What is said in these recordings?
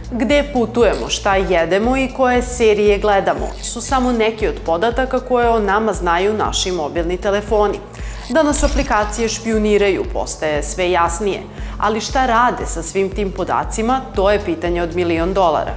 Gde putujemo, šta jedemo i koje serije gledamo su samo neki od podataka koje o nama znaju naši mobilni telefoni. Da nas aplikacije špijuniraju postaje sve jasnije, ali šta rade sa svim tim podacima, to je pitanje od $1.000.000.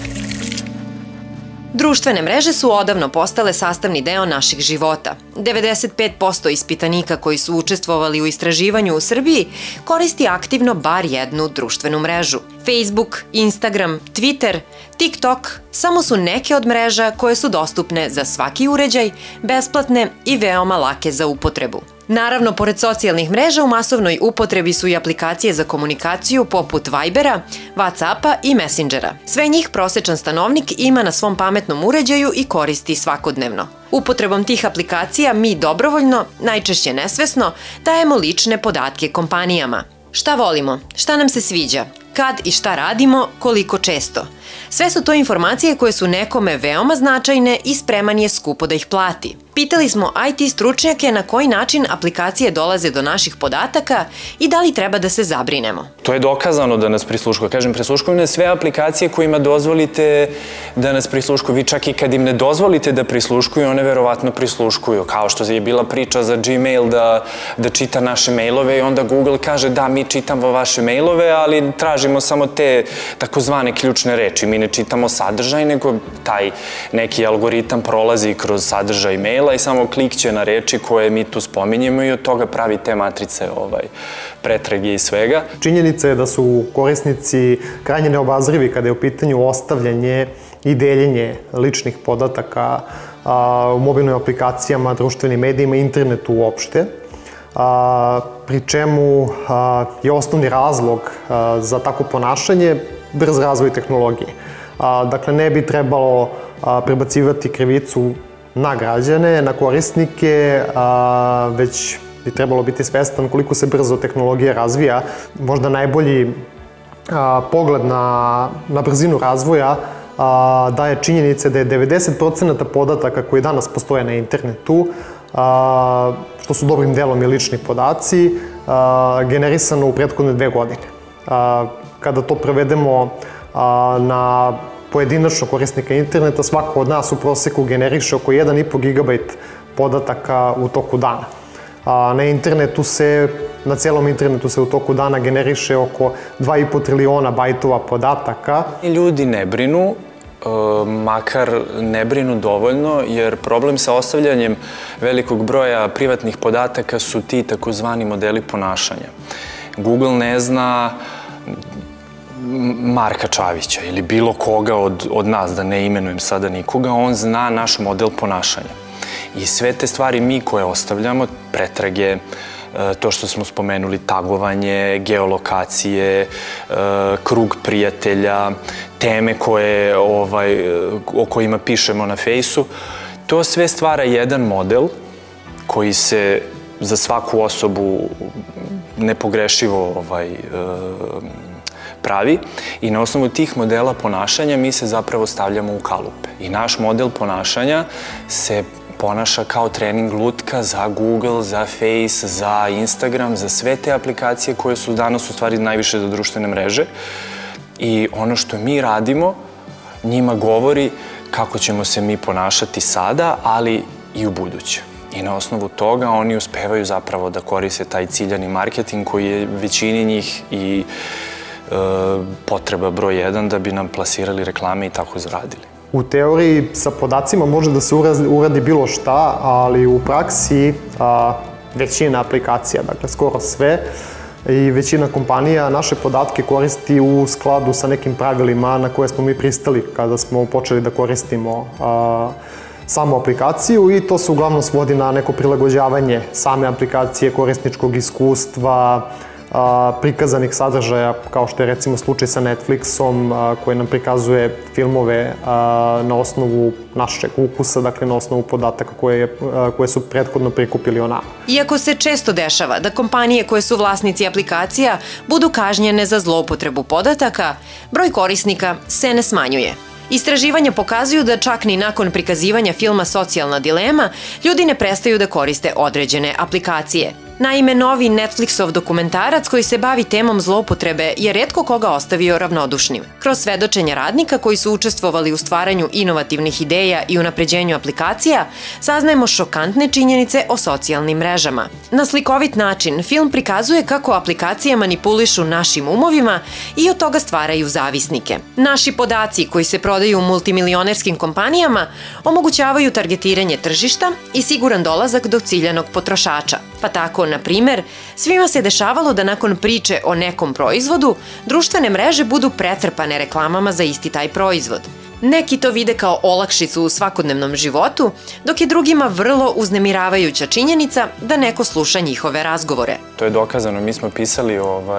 Društvene mreže su odavno postale sastavni deo naših života. 95% ispitanika koji su učestvovali u istraživanju u Srbiji koristi aktivno bar jednu društvenu mrežu. Facebook, Instagram, Twitter, TikTok samo su neke od mreža koje su dostupne za svaki uređaj, besplatne i veoma lake za upotrebu. Naravno, pored socijalnih mreža u masovnoj upotrebi su i aplikacije za komunikaciju poput Vibera, Whatsappa i Messengera. Sve njih prosečan stanovnik ima na svom pametnom uređaju i koristi svakodnevno. Upotrebom tih aplikacija mi dobrovoljno, najčešće nesvesno, dajemo lične podatke kompanijama. Šta volimo, šta nam se sviđa, kad i šta radimo, koliko često. Sve su to informacije koje su nekome veoma značajne i spreman je skupo da ih plati. Pitali smo IT stručnjake na koji način aplikacije dolaze do naših podataka i da li treba da se zabrinemo. To je dokazano da nas prisluškuju. Kažem, prisluškuju nas sve aplikacije kojima dozvolite da nas prisluškuju. Vi čak i kad im ne dozvolite da prisluškuju, one verovatno prisluškuju. Kao što je bila priča za Gmail da čita naše mailove i onda Google kaže da, mi čitamo vaše mailove, ali tražimo samo te takozvane ključne reči. Mi ne čitamo sadržaj, nego taj neki algoritam prolazi kroz sadržaj maila i samo klikće na reči koje mi tu spominjemo i od toga pravi te matrice pretrage i svega. Činjenica je da su korisnici krajnje neobazrivi kada je u pitanju ostavljanje i deljenje ličnih podataka u mobilnim aplikacijama, društvenim medijima i internetu uopšte. Pri čemu je osnovni razlog za takvo ponašanje brz razvoj tehnologije. Dakle, ne bi trebalo prebacivati krivicu na građane, na korisnike, već bi trebalo biti svestan koliko se brzo tehnologija razvija. Možda najbolji pogled na brzinu razvoja daje činjenice da je 90% podataka koji danas postoje na internetu, što su dobrim delom i lični podaci, generisano u prethodne 2 godine. Kada to prevedemo na pojedinačno korisnika interneta, svako od nas u proseku generiše oko 1,5 GB podataka u toku dana. Na celom internetu se u toku dana generiše oko 2,5 triliona bajtova podataka. Ljudi ne brinu, makar ne brinu dovoljno, jer problem sa ostavljanjem velikog broja privatnih podataka su ti takozvani modeli ponašanja. Google ne zna Marka Čavića ili bilo koga od nas, da ne imenujem sada nikoga, on zna naš model ponašanja. I sve te stvari mi koje ostavljamo, pretrage, to što smo spomenuli, tagovanje, geolokacije, krug prijatelja, teme o kojima pišemo na Fejsu, to sve stvara jedan model koji se za svaku osobu nepogrešivo pravi i na osnovu tih modela ponašanja mi se zapravo stavljamo u kalupe. I naš model ponašanja se ponaša kao trening lutka za Google, za Face, za Instagram, za sve te aplikacije koje su danas u stvari najviše za društvene mreže. I ono što mi radimo njima govori kako ćemo se mi ponašati sada, ali i u buduće. I na osnovu toga oni uspevaju zapravo da koriste taj ciljani marketing koji je većini njih i potreba broj 1 da bi nam plasirali reklame i tako zaradili. U teoriji sa podacima može da se uradi bilo šta, ali u praksi većina aplikacija, dakle skoro sve, i većina kompanija naše podatke koristi u skladu sa nekim pravilima na koje smo mi pristali kada smo počeli da koristimo samu aplikaciju i to se uglavnom svodi na neko prilagođavanje same aplikacije, korisničkog iskustva, prikazanih sadržaja, kao što je recimo slučaj sa Netflixom koji nam prikazuje filmove na osnovu našeg ukusa, dakle na osnovu podataka koje su prethodno prikupili o nama. Iako se često dešava da kompanije koje su vlasnici aplikacija budu kažnjene za zloupotrebu podataka, broj korisnika se ne smanjuje. Istraživanja pokazuju da čak ni nakon prikazivanja filma Socijalna dilema, ljudi ne prestaju da koriste određene aplikacije. Naime, novi Netflixov dokumentarac koji se bavi temom zloupotrebe je retko koga ostavio ravnodušnim. Kroz svedočenja radnika koji su učestvovali u stvaranju inovativnih ideja i unapređenju aplikacija, saznajemo šokantne činjenice o socijalnim mrežama. Na slikovit način, film prikazuje kako aplikacije manipulišu našim umovima i od toga stvaraju zavisnike. Naši podaci koji se prodaju u multimilionerskim kompanijama omogućavaju targetiranje tržišta i siguran dolazak do ciljanog potrošača. Pa tako, na primer, svima se dešavalo da nakon priče o nekom proizvodu, društvene mreže budu pretrpane reklamama za isti taj proizvod. Neki to vide kao olakšicu u svakodnevnom životu, dok je drugima vrlo uznemiravajuća činjenica da neko sluša njihove razgovore. To je dokazano, mi smo pisali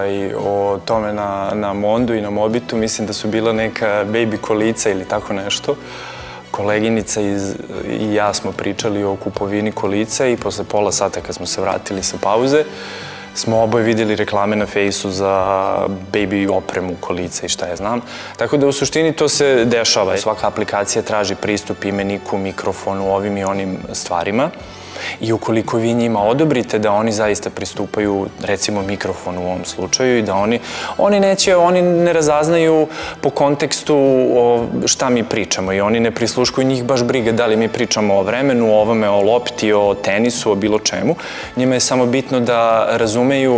o tome na Mondu i na Mobitu, mislim da su bila neka baby kolica ili tako nešto. Koleginica i ja smo pričali o kupovini kolica i posle pola sata kad smo se vratili sa pauze, smo oboje vidjeli reklame na Fejsu za baby opremu, kolica i šta ja znam. Tako da u suštini to se dešava. Svaka aplikacija traži pristup imeniku, mikrofonu, ovim i onim stvarima. I ukoliko vi njima odobrite da oni zaista pristupaju, recimo mikrofonu u ovom slučaju, i da oni ne razaznaju po kontekstu šta mi pričamo i oni ne prisluškuju, njih baš briga da li mi pričamo o vremenu, o ovome, o lopti, o tenisu, o bilo čemu. Njima je samo bitno da razumeju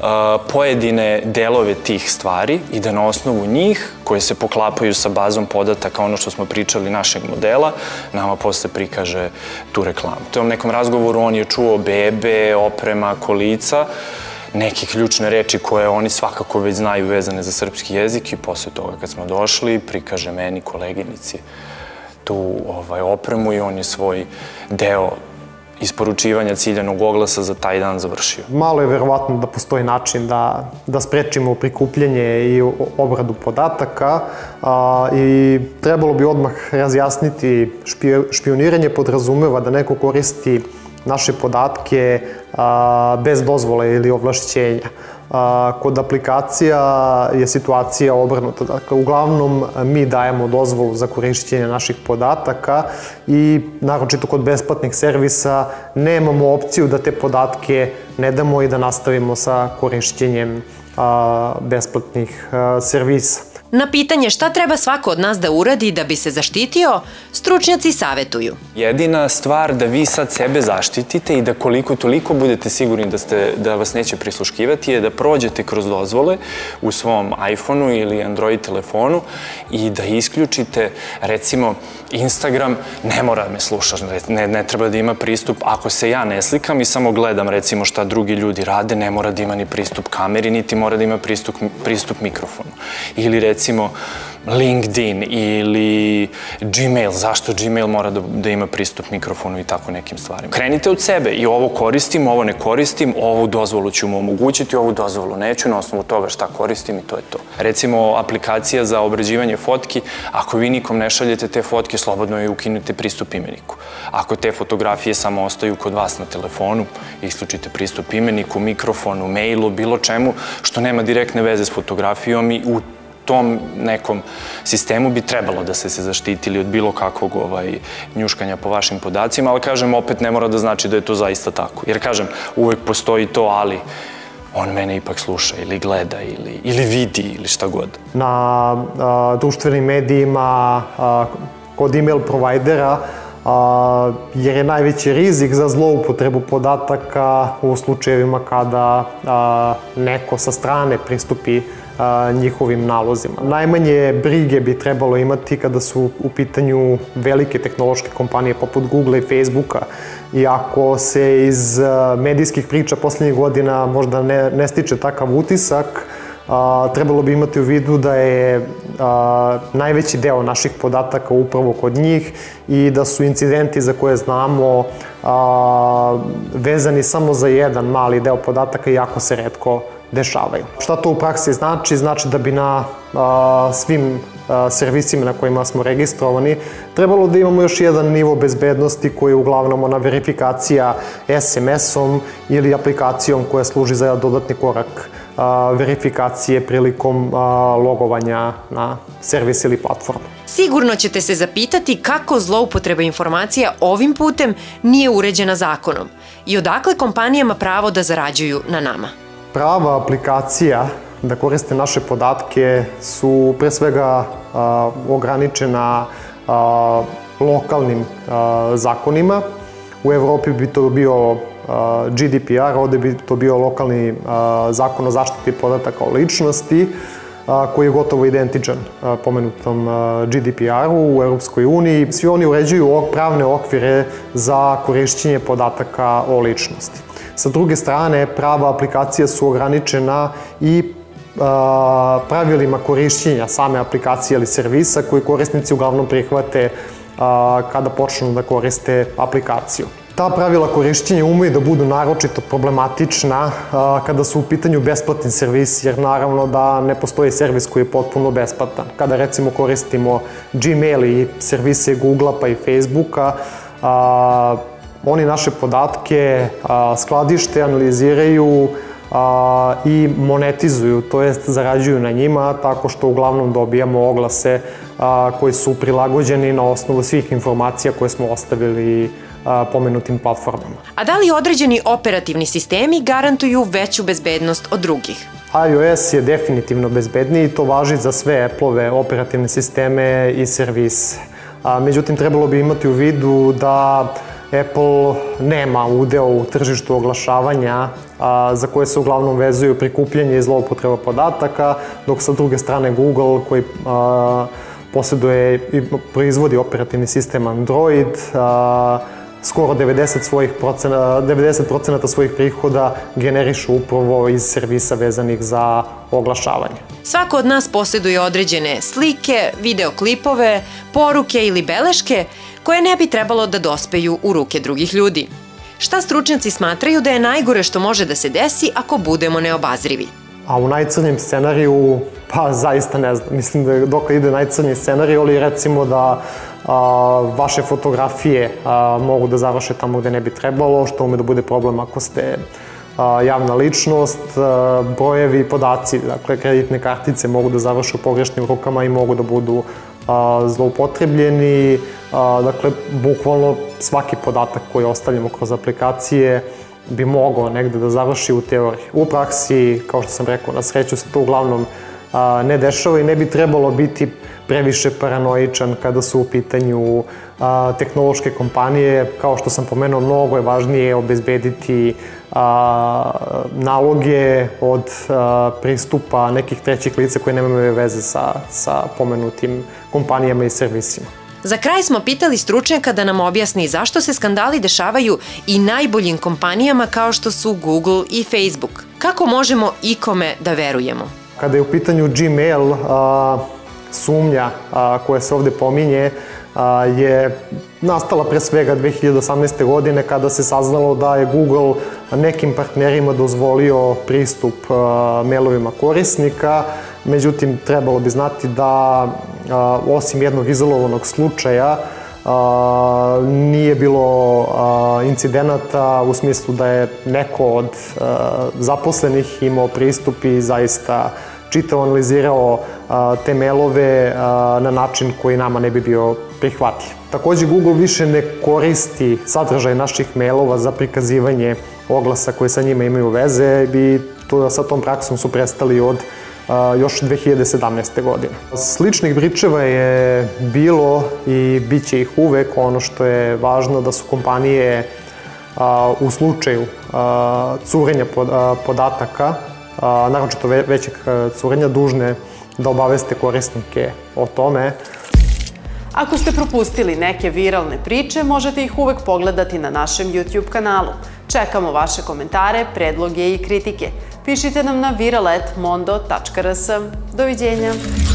pojedine delove tih stvari i da na osnovu njih, koje se poklapaju sa bazom podataka, ono što smo pričali našeg modela, nama posle prikaže tu reklamu. U tom nekom razgovoru on je čuo bebe, oprema, kolica, neke ključne reči koje oni svakako već znaju vezane za srpski jezik i posle toga kad smo došli, prikaže meni, koleginici, tu opremu i on je svoj deo isporučivanja ciljanog oglasa za taj dan završio. Malo je verovatno da postoji način da sprečimo prikupljanje i obradu podataka i trebalo bi odmah razjasniti, špijuniranje podrazumeva da neko koristi naše podatke bez dozvole ili ovlašćenja. Kod aplikacija je situacija obrnuta. Dakle, uglavnom mi dajemo dozvolu za korišćenje naših podataka i naročito kod besplatnih servisa nemamo opciju da te podatke ne damo i da nastavimo sa korišćenjem besplatnih servisa. Na pitanje šta treba svako od nas da uradi da bi se zaštitio, stručnjaci savetuju. Jedina stvar da vi sad sebe zaštitite i da koliko toliko budete sigurni da vas neće prisluškivati je da prođete kroz dozvole u svom iPhone-u ili Android telefonu i da isključite, recimo, Instagram ne mora da me slušaš, ne treba da ima pristup. Ako se ja ne slikam i samo gledam, recimo, šta drugi ljudi rade, ne mora da ima ni pristup kameri, niti mora da ima pristup mikrofonu. Ili, recimo, LinkedIn ili Gmail, zašto Gmail mora da ima pristup mikrofonu i tako nekim stvarima. Krenite od sebe i ovo koristim, ovo ne koristim, ovu dozvolu ću mu omogućiti, ovu dozvolu neću, na osnovu toga šta koristim i to je to. Recimo, aplikacija za obrađivanje fotki, ako vi nikom ne šaljete te fotke, slobodno je ukinute pristup imeniku. Ako te fotografije samo ostaju kod vas na telefonu, isključite pristup imeniku, mikrofonu, mailu, bilo čemu što nema direktne veze s fotografijom i u tom nekom sistemu bi trebalo da ste se zaštitili od bilo kakvog njuškanja po vašim podacima, ali kažem, opet ne mora da znači da je to zaista tako. Jer kažem, uvek postoji to, ali on mene ipak sluša ili gleda ili vidi ili šta god. Na društvenim medijima, kod email provajdera, jer je najveći rizik za zloupotrebu podataka u slučajevima kada neko sa strane pristupi njihovim nalozima. Najmanje brige bi trebalo imati kada su u pitanju velike tehnološke kompanije poput Google i Facebooka. I ako se iz medijskih priča poslednjih godina možda ne stiče takav utisak, trebalo bi imati u vidu da je najveći deo naših podataka upravo kod njih i da su incidenti za koje znamo vezani samo za jedan mali deo podataka i jako se retko dešavaju. Šta to u praksi znači? Znači da bi na svim servisima na kojima smo registrovani trebalo da imamo još jedan nivo bezbednosti koji je uglavnom ona verifikacija SMS-om ili aplikacijom koja služi za dodatni korak verifikacije prilikom logovanja na servis ili platformu. Sigurno ćete se zapitati kako zloupotreba informacija ovim putem nije uređena zakonom i odakle kompanijama pravo da zarađuju na nama. Prava aplikacija da koriste naše podatke su pre svega ograničena lokalnim zakonima. U Evropi bi to bio GDPR, ovde bi to bio lokalni zakon o zaštiti podataka o ličnosti, koji je gotovo identičan pomenutom GDPR-u u Europskoj uniji. Svi oni uređuju pravne okvire za korišćenje podataka o ličnosti. Sa druge strane, prava aplikacija su ograničena i pravilima korišćenja same aplikacije ili servisa koji korisnici uglavnom prihvate kada počnu da koriste aplikaciju. Ta pravila korišćenja umeju da budu naročito problematična kada su u pitanju besplatni servisi, jer naravno da ne postoji servis koji je potpuno besplatan. Kada recimo koristimo Gmail i servise Google-a pa i Facebooka, oni naše podatke skladište, analiziraju i monetizuju, to jest zarađuju na njima tako što uglavnom dobijamo oglase koji su prilagođeni na osnovu svih informacija koje smo ostavili pomenutim platformama. A da li određeni operativni sistemi garantuju veću bezbednost od drugih? iOS je definitivno bezbedniji i to važi za sve Apple-ove operativne sisteme i servise. Međutim, trebalo bi imati u vidu da Apple nema udeo u tržištu oglašavanja za koje se uglavnom vezuju prikupljanje i zloupotreba podataka, dok sa druge strane Google koji posjeduje i proizvodi operativni sistem Android, skoro 90% svojih prihoda generišu upravo iz servisa vezanih za oglašavanje. Svako od nas posjeduje određene slike, videoklipove, poruke ili beleške koje ne bi trebalo da dospeju u ruke drugih ljudi. Šta stručnjaci smatraju da je najgore što može da se desi ako budemo neobazrivi? A u najcrnjem scenariju, pa zaista ne znam, mislim da dok ide najcrnji scenarij, ali recimo da vaše fotografije mogu da završe tamo gde ne bi trebalo, što ume da bude problem ako ste javna ličnost, brojevi i podaci, dakle kreditne kartice mogu da završe u pogrešnim rukama i mogu da budu zloupotrebljeni, dakle bukvalno svaki podatak koji ostavljamo kroz aplikacije bi mogao negde da završi u teoriji. U praksi, kao što sam rekao, na sreću se to uglavnom ne dešava i ne bi trebalo biti previše paranoičan kada su u pitanju tehnološke kompanije. Kao što sam pomenuo, mnogo je važnije obezbediti naloge od pristupa nekih trećih lica koje nemaju veze sa pomenutim kompanijama i servisima. Za kraj smo pitali stručnjaka da nam objasni zašto se skandali dešavaju i najboljim kompanijama kao što su Google i Facebook. Kako možemo ikome da verujemo? Kada je u pitanju Gmail, sumnja koja se ovde pominje je nastala pre svega 2018. godine kada se saznalo da je Google nekim partnerima dozvolio pristup mailovima korisnika. Međutim, trebalo bi znati da osim jednog izolovanog slučaja nije bilo incidenata u smislu da je neko od zaposlenih imao pristup i zaista čitao, analizirao te mailove na način koji nama ne bi bio prihvatljiv. Takođe, Google više ne koristi sadržaj naših mailova za prikazivanje oglasa koje sa njima imaju veze i sa tom praksom su prestali od još 2017. godine. Sličnih bričeva je bilo i bit će ih uvek. Ono što je važno da su kompanije u slučaju curenja podataka, naročito većeg curenja, dužne da obaveste korisnike o tome. Ako ste propustili neke viralne priče, možete ih uvek pogledati na našem YouTube kanalu. Čekamo vaše komentare, predloge i kritike. Pišite nam na viral@mondo.rs. Doviđenja!